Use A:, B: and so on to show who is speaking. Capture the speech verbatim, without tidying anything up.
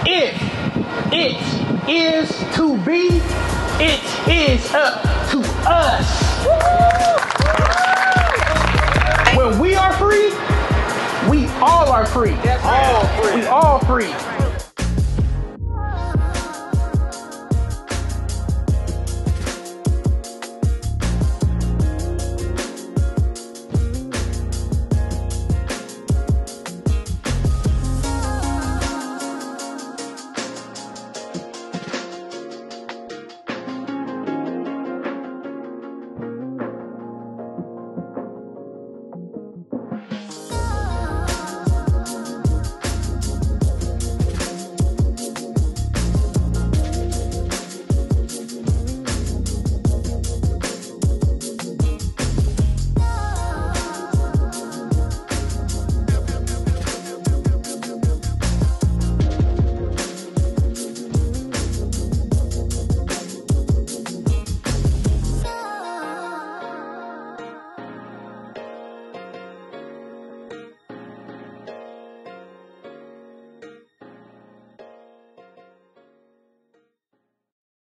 A: If it is to be, it is up to us. When we are free, we all are free.
B: All free.
A: We all free.